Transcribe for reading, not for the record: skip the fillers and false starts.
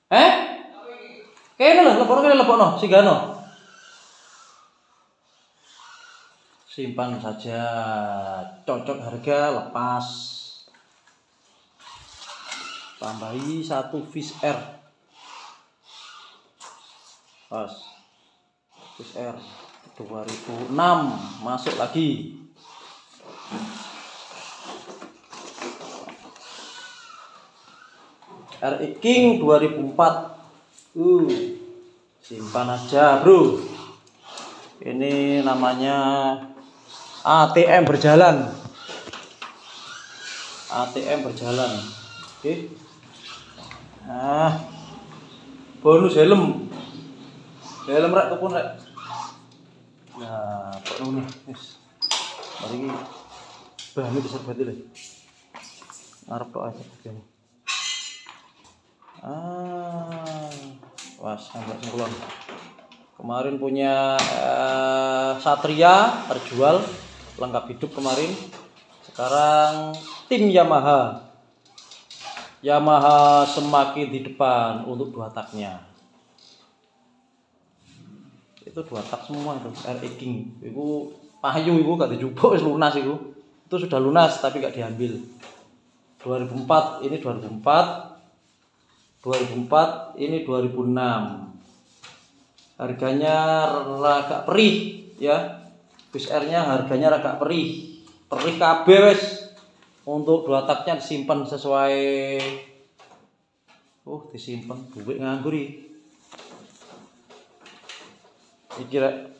Eh? Kene lho, lebokno singgano. Simpan saja. Cocok harga lepas. Tambahi 1 Fish Air. Pas. Fish Air 2006 masuk lagi. RX King 2004. Simpan aja, Bro. Ini namanya ATM berjalan. ATM berjalan. Oke. Nah, bonus helm. Helm rek kepun rek. Nah, kok ngono wis. Mari iki bahan iki serbat lho. Ngarep tok aja begini. Wah, sampai sengkulon. Kemarin punya Satria terjual lengkap hidup kemarin. Sekarang tim Yamaha. Yamaha semakin di depan untuk 2 taknya. Itu 2 tak semua itu RX King. Itu payu itu gak dijupuk wis lunas itu. Itu sudah lunas tapi gak diambil. 2004 ini 2004. 2004 ini 2006. Harganya agak perih ya. Fish Air-nya harganya agak perih. Perih kabeh wis. Untuk 2 taknya disimpan sesuai disimpan duit nganggur iki. Iki rek